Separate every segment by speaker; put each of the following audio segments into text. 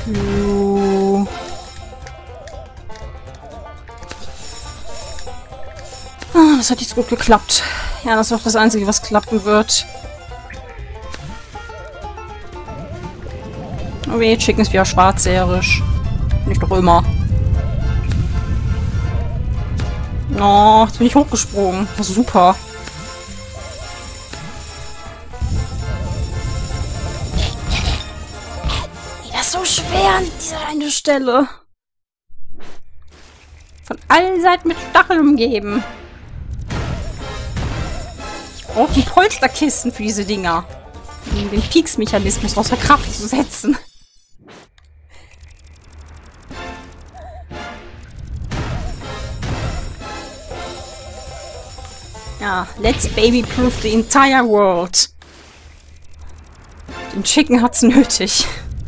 Speaker 1: Piu. Ah, das hat jetzt gut geklappt. Ja, das ist auch das Einzige, was klappen wird. Oh weh, Chicken ist wieder schwarzseherisch. Nicht doch immer. Oh, jetzt bin ich hochgesprungen. Das ist super. Das ist so schwer an dieser eine Stelle. Von allen Seiten mit Stacheln umgeben. Ich brauche die Polsterkisten für diese Dinger. Um den Pieksmechanismus außer Kraft zu setzen. Ja, let's baby-proof the entire world. Den Chicken hat's nötig.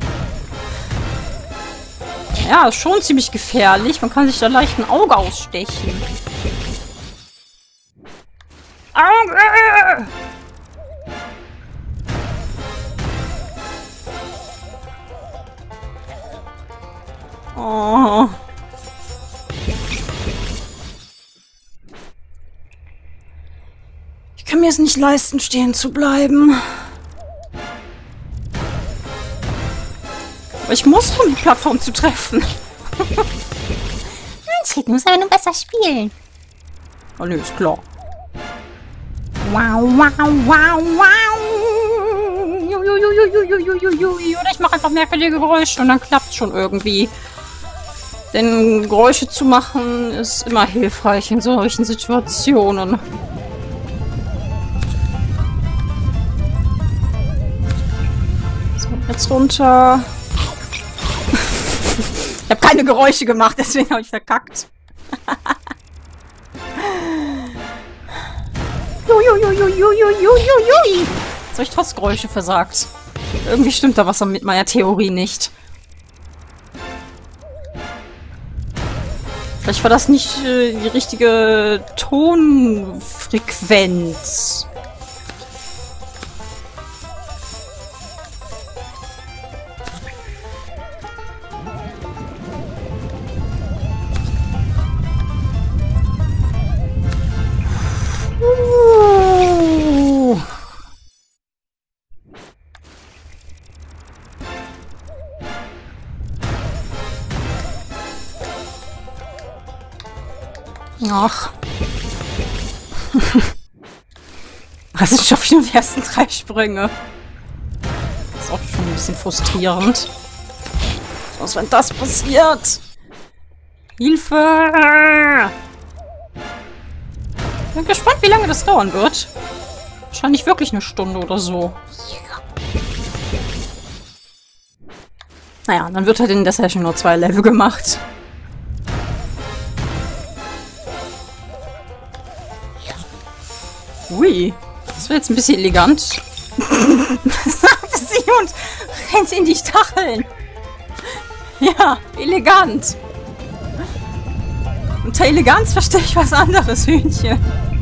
Speaker 1: Ja, ist schon ziemlich gefährlich. Man kann sich da leicht ein Auge ausstechen. Auge! Oh. Ich kann mir es nicht leisten, stehen zu bleiben. Aber ich muss, um die Plattform zu treffen.
Speaker 2: Chicken muss aber nur besser spielen.
Speaker 1: Oh ne, ist klar. Wow, wow, wow, wow. Oder ich mache einfach merkwürdige Geräusche und dann klappt es schon irgendwie. Denn Geräusche zu machen ist immer hilfreich in solchen Situationen. So, jetzt runter. Ich habe keine Geräusche gemacht, deswegen habe ich verkackt. Jetzt habe ich trotz Geräusche versagt. Irgendwie stimmt da was mit meiner Theorie nicht. Vielleicht war das nicht die richtige Tonfrequenz. Ach. Also schaffe ich nur die ersten 3 Sprünge. Das ist auch schon ein bisschen frustrierend. Was, wenn das passiert? Hilfe! Ich bin gespannt, wie lange das dauern wird. Wahrscheinlich wirklich eine Stunde oder so. Naja, dann wird halt in der Session nur 2 Level gemacht. Ui, das war jetzt ein bisschen elegant. Sagte sie und rennt in die Stacheln. Ja, elegant. Unter Eleganz verstehe ich was anderes, Hühnchen.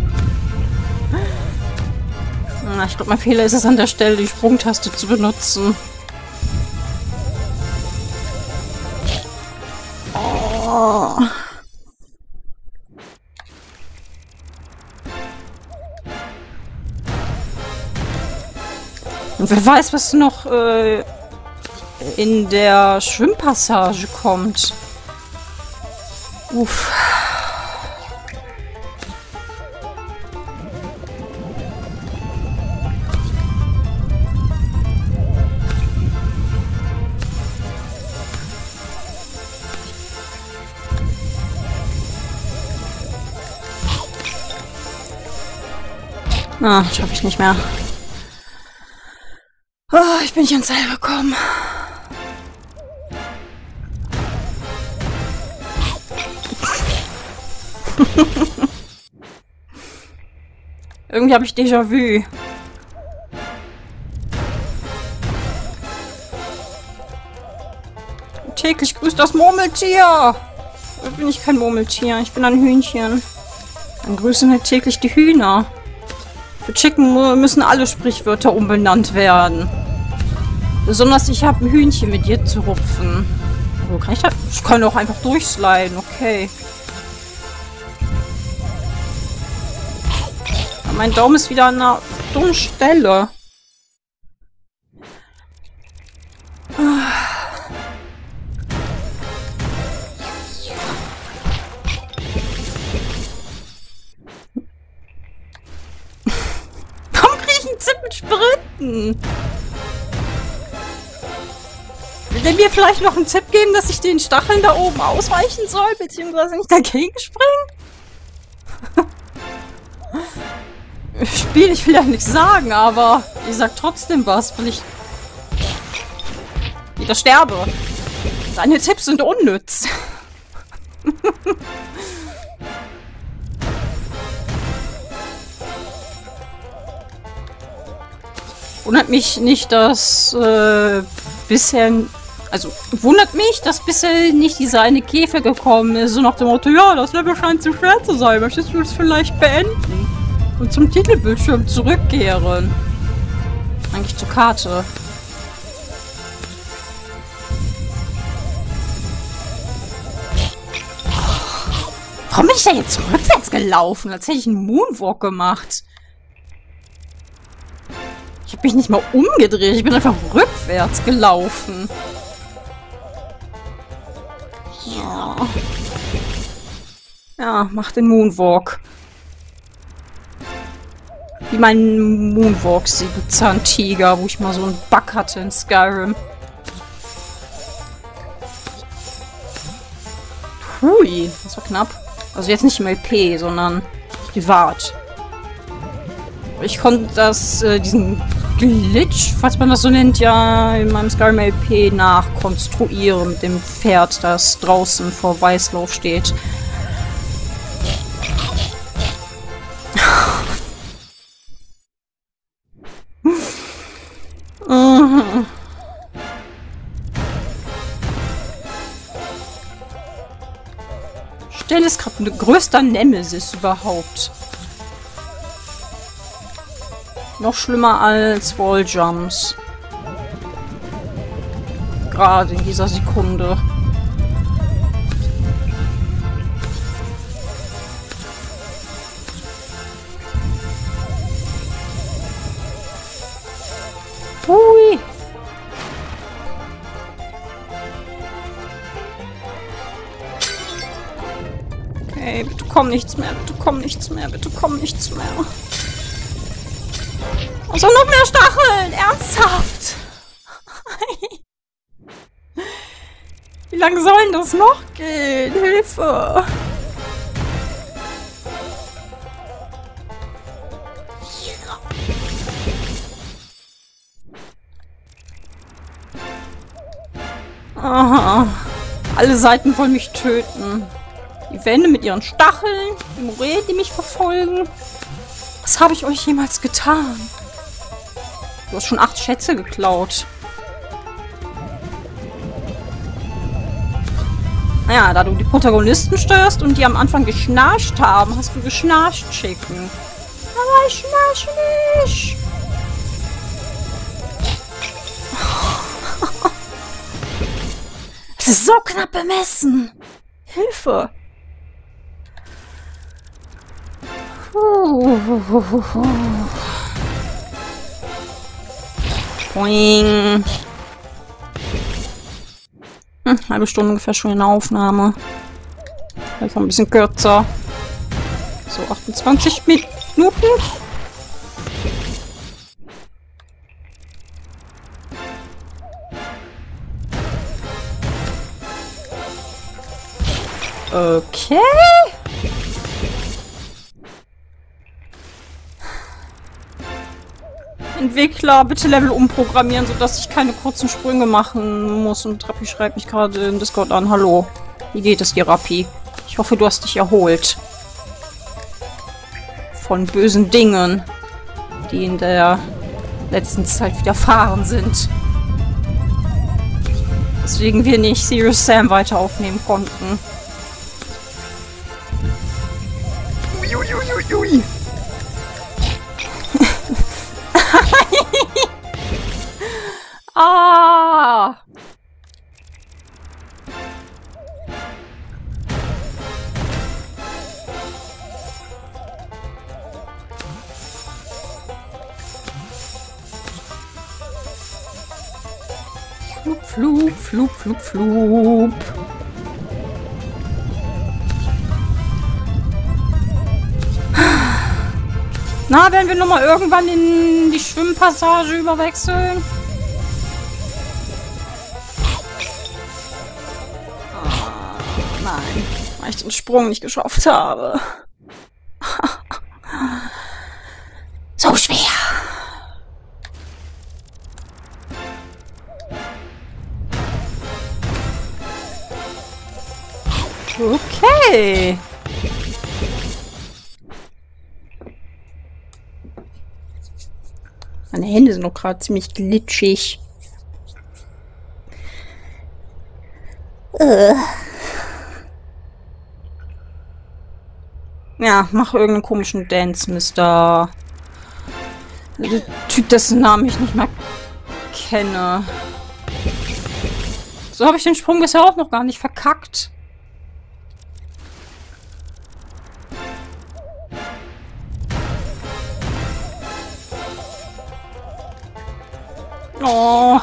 Speaker 1: Na, ich glaube, mein Fehler ist es an der Stelle, die Sprungtaste zu benutzen. Oh. Und wer weiß, was noch in der Schwimmpassage kommt. Uff. Ah, schaffe ich nicht mehr. Oh, ich bin nicht ans Seil gekommen. Irgendwie habe ich Déjà-vu. Täglich grüßt das Murmeltier. Ich bin ich kein Murmeltier, ich bin ein Hühnchen. Dann grüßen halt täglich die Hühner. Für Chicken müssen alle Sprichwörter umbenannt werden. Besonders ich habe ein Hühnchen mit dir zu rupfen. Wo kann ich das? Ich kann auch einfach durchsliden, okay. Aber mein Daumen ist wieder an einer dummen Stelle. Warum kriege ich einen Zip mit Sprinten? Will der mir vielleicht noch einen Tipp geben, dass ich den Stacheln da oben ausweichen soll, beziehungsweise nicht dagegen springen? Spiel, ich will ja nichts sagen, aber ich sag trotzdem was, weil ich wieder sterbe. Deine Tipps sind unnütz. Wundert mich nicht, dass bisher... Also, wundert mich, dass bisher nicht dieser eine Käfer gekommen ist. So nach dem Motto, ja, das Level scheint zu schwer zu sein. Möchtest du es vielleicht beenden? Und zum Titelbildschirm zurückkehren. Eigentlich zur Karte. Warum bin ich da jetzt rückwärts gelaufen? Als hätte ich einen Moonwalk gemacht. Ich habe mich nicht mal umgedreht. Ich bin einfach rückwärts gelaufen. Ja. Ja, mach den Moonwalk. Wie mein Moonwalk sieht, du Zahntiger, wo ich mal so einen Bug hatte in Skyrim. Hui, das war knapp. Also jetzt nicht im LP, sondern privat. Ich konnte diesen Glitch, falls man das so nennt, ja in meinem Skyrim LP nachkonstruieren mit dem Pferd, das draußen vor Weißlauf steht. Stelle ist gerade ein größter Nemesis überhaupt. Noch schlimmer als Walljumps. Gerade in dieser Sekunde. Hui. Okay, bitte komm nichts mehr, bitte komm nichts mehr, bitte komm nichts mehr. Also noch mehr Stacheln! Ernsthaft! Wie lange soll denn das noch gehen? Hilfe! Aha. Alle Seiten wollen mich töten. Die Wände mit ihren Stacheln, die Moränen, die mich verfolgen. Was habe ich euch jemals getan? Du hast schon 8 Schätze geklaut. Naja, da du die Protagonisten steuerst und die am Anfang geschnarcht haben, hast du geschnarcht, Chicken. Aber ich schnarch nicht. Das ist so knapp bemessen. Hilfe. Boing. Halbe Stunde ungefähr schon in der Aufnahme. Einfach ein bisschen kürzer. So, 28 Minuten. Okay. Entwickler, bitte Level umprogrammieren, sodass ich keine kurzen Sprünge machen muss. Und Rappi schreibt mich gerade in Discord an. Hallo. Wie geht es dir, Rappi? Ich hoffe, du hast dich erholt. Von bösen Dingen, die in der letzten Zeit widerfahren sind. Deswegen wir nicht Serious Sam weiter aufnehmen konnten. Uiuiuiui. Ah! Flug, flug, flug, flug, flug. Na, werden wir nochmal irgendwann in die Schwimmpassage überwechseln? Oh, nein, weil ich den Sprung nicht geschafft habe.
Speaker 2: So schwer.
Speaker 1: Okay. Meine Hände sind noch gerade ziemlich glitschig. Ja, mach irgendeinen komischen Dance, Mister. Der Typ, dessen Namen ich nicht mehr kenne. So habe ich den Sprung bisher auch noch gar nicht verkackt. Oh.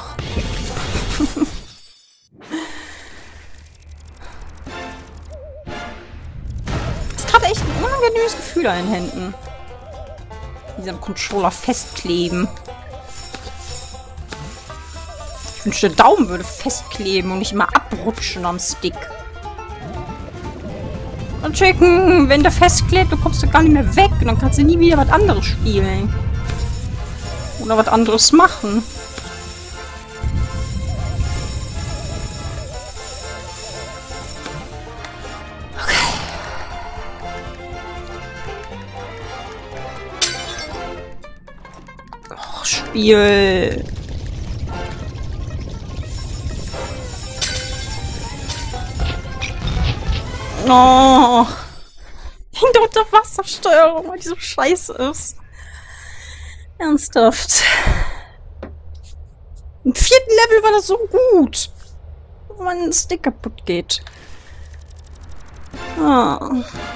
Speaker 1: Das ist gerade echt ein unangenehmes Gefühl an den Händen. Diesem Controller festkleben. Ich wünschte, der Daumen würde festkleben und nicht immer abrutschen am Stick. Und Chicken, wenn der festklebt, dann kommst du gar nicht mehr weg. Und dann kannst du nie wieder was anderes spielen. Oder was anderes machen. Spiel. Oh. Die Unterwassersteuerung, weil die so scheiße ist. Ernsthaft. Im 4. Level war das so gut. Wo mein Stick kaputt geht. Ah.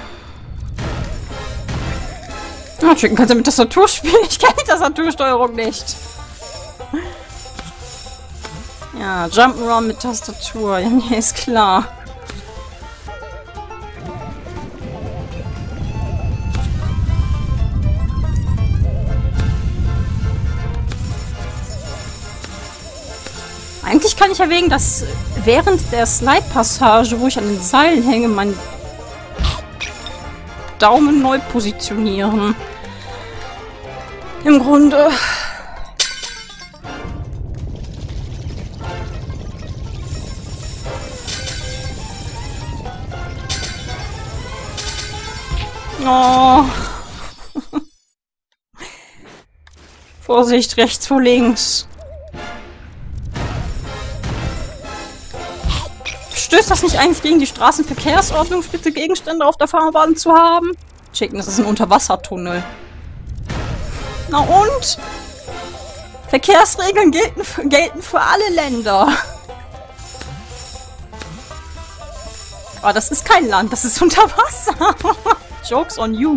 Speaker 1: Ah, Chicken, kannst du mit Tastatur spielen? Ich kenne die Tastatursteuerung nicht. Ja, Jump'n'Run mit Tastatur. Ja, nee, ist klar. Eigentlich kann ich erwägen, dass während der Slide-Passage, wo ich an den Seilen hänge, mein Daumen neu positionieren. Im Grunde. Oh. Vorsicht, rechts vor links. Stößt das nicht eigentlich gegen die Straßenverkehrsordnung, spitze Gegenstände auf der Fahrbahn zu haben? Chicken, das ist ein Unterwassertunnel. Na und? Verkehrsregeln gelten für alle Länder. Aber das ist kein Land, das ist unter Wasser. Jokes on you.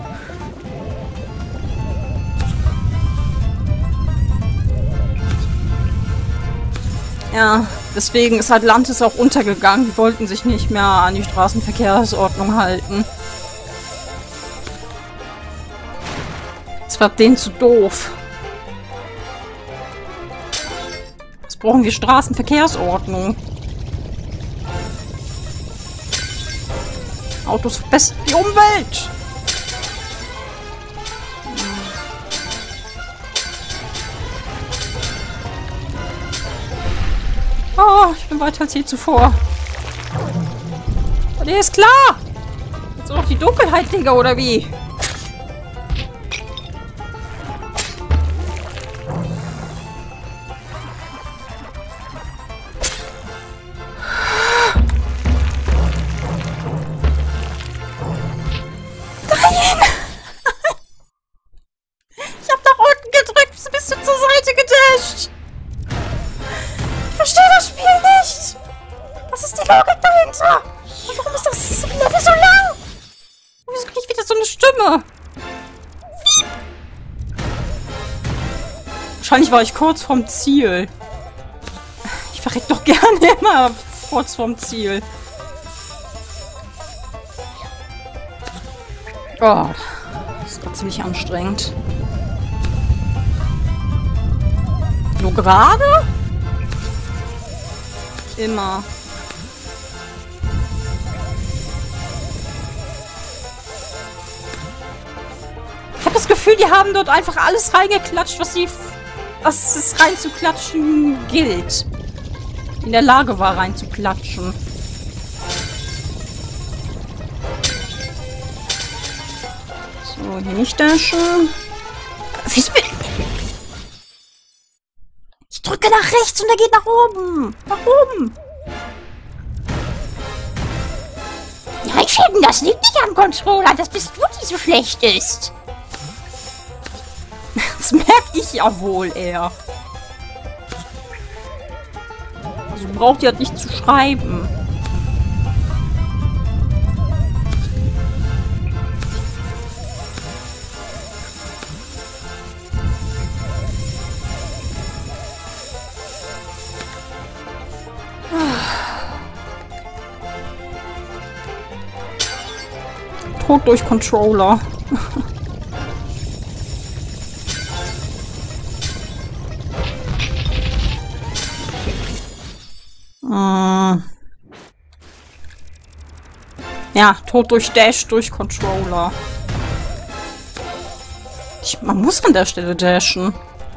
Speaker 1: Ja, deswegen ist Atlantis auch untergegangen. Die wollten sich nicht mehr an die Straßenverkehrsordnung halten. Das war denen zu doof. Jetzt brauchen wir Straßenverkehrsordnung. Autos verbessern die Umwelt! Oh, ich bin weiter als je zuvor. Aber dir ist klar! Jetzt noch die Dunkelheit, Digga, oder wie? Ich hab nach unten gedrückt, bist du zur Seite gedasht. Wahrscheinlich war ich kurz vorm Ziel. Ich verreck doch gerne immer kurz vorm Ziel. Oh, das ist gerade ziemlich anstrengend. Nur gerade? Immer. Ich habe das Gefühl, die haben dort einfach alles reingeklatscht, was es reinzuklatschen gilt. In der Lage war, reinzuklatschen. So, hier nicht dashen.
Speaker 2: Ich drücke nach rechts und er geht nach oben.
Speaker 1: Warum?
Speaker 2: Nein, Schäden, das liegt nicht am Controller. Das bist du, die so schlecht ist.
Speaker 1: Das merke ich ja wohl eher. Also braucht ihr halt nicht zu schreiben. Tod durch Controller. Ja, Tod durch Dash, durch Controller. Man muss an der Stelle dashen.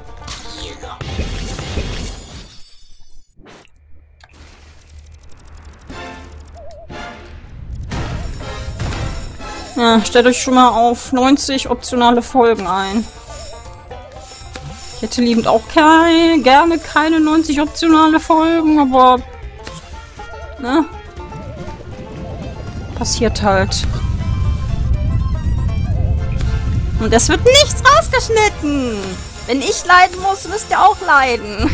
Speaker 1: Ja, stellt euch schon mal auf 90 optionale Folgen ein. Ich hätte liebend auch gerne keine 90 optionale Folgen, aber ne? Passiert halt. Und es wird nichts rausgeschnitten. Wenn ich leiden muss, müsst ihr auch leiden.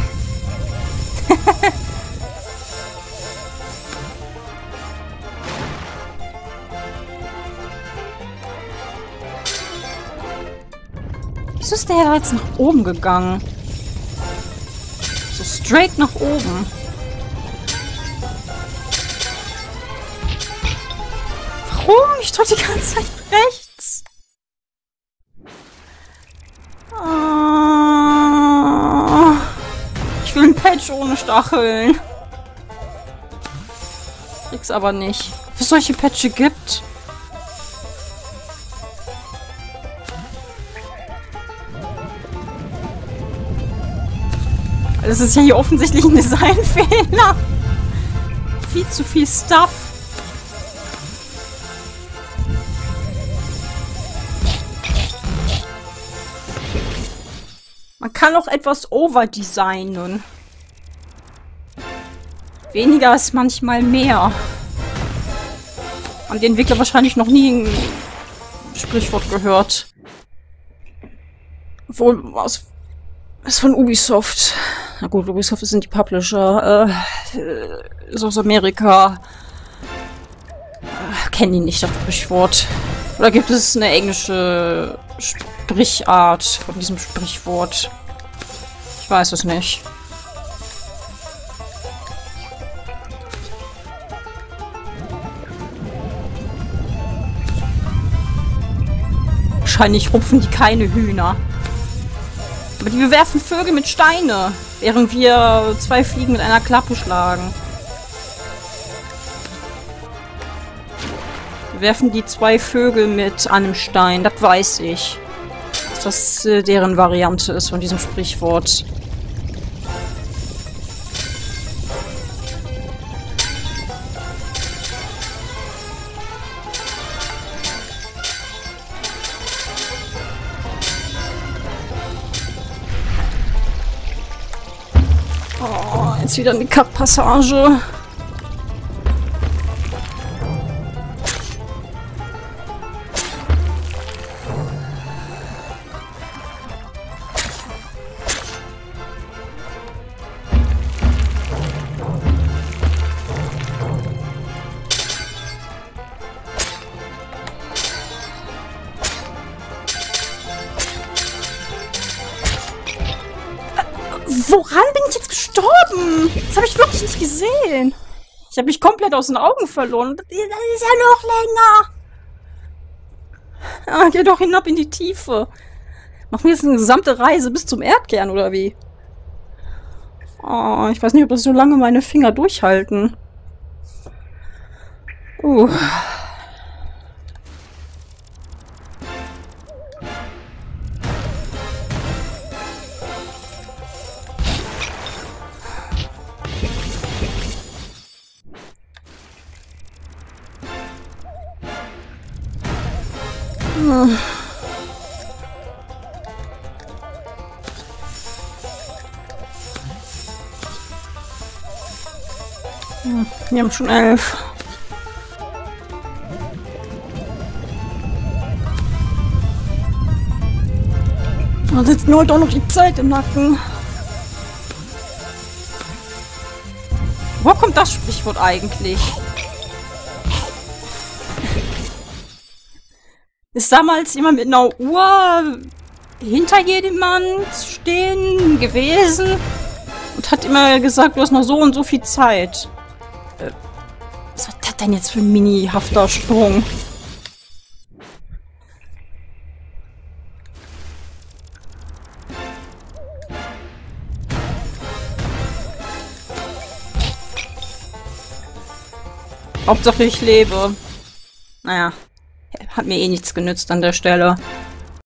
Speaker 1: Wieso ist der da jetzt nach oben gegangen? So straight nach oben. Warum? Ich drücke die ganze Zeit rechts. Ich will ein Patch ohne Stacheln. Krieg's aber nicht. Ob es solche Patche gibt? Das ist ja hier offensichtlich ein Designfehler. Viel zu viel Stuff. Man kann auch etwas overdesignen. Weniger ist manchmal mehr. Haben die Entwickler wahrscheinlich noch nie ein Sprichwort gehört. Obwohl, was ist von Ubisoft? Na gut, Ubisoft sind die Publisher. Ist aus Amerika. Kennen die nicht das Sprichwort? Oder gibt es eine englische Sprichart von diesem Sprichwort? Ich weiß es nicht. Wahrscheinlich rupfen die keine Hühner. Aber die bewerfen Vögel mit Steine, während wir 2 Fliegen mit einer Klappe schlagen. Wir werfen die 2 Vögel mit einem Stein, das weiß ich. Dass das deren Variante ist von diesem Sprichwort. Oh, jetzt wieder eine Cut-Passage. Woran bin ich jetzt gestorben? Das habe ich wirklich nicht gesehen. Ich habe mich komplett aus den Augen verloren. Das ist ja noch länger. Ah, geh doch hinab in die Tiefe. Machen wir jetzt eine gesamte Reise bis zum Erdkern, oder wie? Oh, ich weiß nicht, ob das so lange meine Finger durchhalten. Wir haben schon 11. Da sitzt mir heute auch noch die Zeit im Nacken. Wo kommt das Sprichwort eigentlich? Ist damals jemand mit einer Uhr hinter jedem Mann stehen gewesen und hat immer gesagt, du hast noch so und so viel Zeit. Was war das denn jetzt für ein mini-hafter Sprung? Hauptsache ich lebe. Naja, hat mir eh nichts genützt an der Stelle.